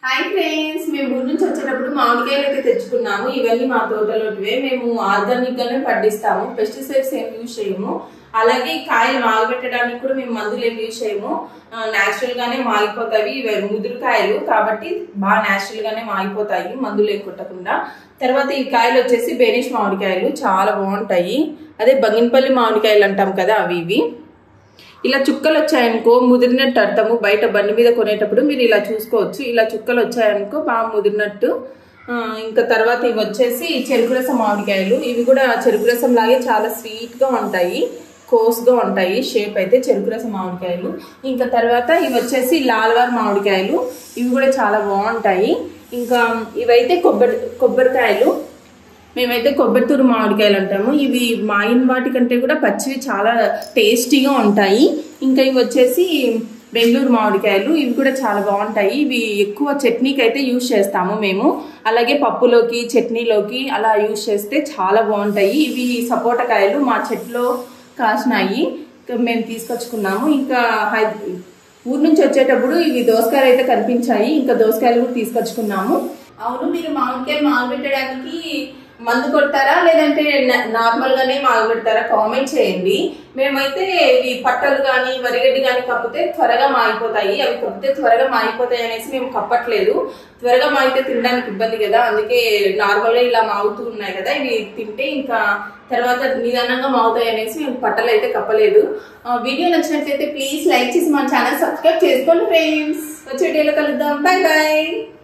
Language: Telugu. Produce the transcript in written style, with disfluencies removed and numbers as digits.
హాయ్ ఫ్రెండ్స్, మేము ఊరు నుంచి వచ్చేటప్పుడు మామిడికాయలు అయితే తెచ్చుకున్నాము. ఇవన్నీ మా తోటలోటివే. మేము ఆర్గానిక్ గానే పండిస్తాము, పెస్టిసైడ్స్ ఏం యూజ్ చేయము. అలాగే కాయలు మాగబెట్టడానికి కూడా మేము మందులు ఏం యూజ్ చేయము. న్యాచురల్ గానే మాగిపోతాయి. ఇవి ముదురుకాయలు కాబట్టి బాగా న్యాచురల్ గానే మాగిపోతాయి, మందులు ఏం కొట్టకుండా. తర్వాత ఈ కాయలు వచ్చేసి బేనిష్ మామిడికాయలు, చాలా బాగుంటాయి. అదే బంగినపల్లి మామిడికాయలు అంటాం కదా, అవి ఇవి. ఇలా చుక్కలు వచ్చాయనుకో ముదిరినట్టు అర్థము. బయట బండి మీద కొనేటప్పుడు మీరు ఇలా చూసుకోవచ్చు. ఇలా చుక్కలు వచ్చాయనుకో బాగా ముదిరినట్టు. ఇంకా తర్వాత ఇవి వచ్చేసి చెరుకు రసం మామిడికాయలు. ఇవి కూడా చెరుకు రసం లాగే చాలా స్వీట్గా ఉంటాయి, కోస్గా ఉంటాయి. షేప్ అయితే చెరుకు రసం మామిడికాయలు. ఇంకా తర్వాత ఇవి వచ్చేసి లాల్వార్ మామిడికాయలు. ఇవి కూడా చాలా బాగుంటాయి. ఇంకా ఇవైతే కొబ్బరికాయలు. మేమైతే కొబ్బరితూరు మామిడికాయలు అంటాము. ఇవి మాగిన వాటి కంటే కూడా పచ్చివి చాలా టేస్టీగా ఉంటాయి. ఇంకా ఇవి వచ్చేసి బెంగళూరు మామిడికాయలు. ఇవి కూడా చాలా బాగుంటాయి. ఇవి ఎక్కువ చట్నీకి అయితే యూజ్ చేస్తాము మేము. అలాగే పప్పులోకి, చట్నీలోకి అలా యూజ్ చేస్తే చాలా బాగుంటాయి. ఇవి సపోటా కాయలు మా చెట్లో కాసినాయి, మేము తీసుకొచ్చుకున్నాము. ఇంకా ఊరు నుంచి వచ్చేటప్పుడు ఇవి దోసకాయలు అయితే కనిపించాయి. ఇంకా దోసకాయలు కూడా తీసుకొచ్చుకున్నాము. అవును, మీరు మామిడికాయలు మాగబెట్టడానికి మందు కొడతారా లేదంటే నార్మల్ గానే మాగబెడతారా? కామెంట్ చేయండి. మేమైతే ఇవి పట్టలు కానీ వరిగడ్డి కానీ కప్పితే త్వరగా మాగిపోతాయి. అవి కప్పితే త్వరగా మాగిపోతాయి అనేసి మేము కప్పట్లేదు. త్వరగా మాగితే తినడానికి ఇబ్బంది కదా, అందుకే నార్మల్ గా ఇలా మాగుతూ ఉన్నాయి కదా, ఇవి తింటే ఇంకా తర్వాత నిదానంగా మాగుతాయి అనేసి మేము పట్టలు అయితే కప్పలేదు. వీడియో నచ్చినట్లయితే ప్లీజ్ లైక్ చేసి మా ఛానల్ సబ్స్క్రైబ్ చేసుకోండి ఫ్రెండ్స్. వచ్చే వీడియోలో కలుద్దాం. Bye bye.